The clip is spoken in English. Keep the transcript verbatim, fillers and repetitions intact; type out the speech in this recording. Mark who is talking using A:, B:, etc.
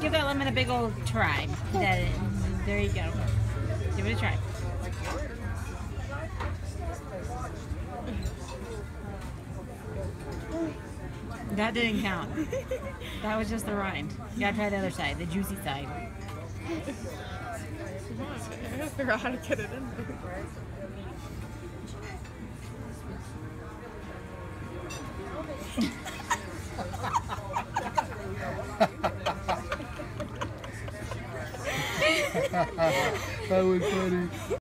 A: give that lemon a big old try. That, there you go. Give it a try. That didn't count. That was just the rind. You gotta try the other side, the juicy side.
B: I gotta figure out how to get it in there.
C: That was funny.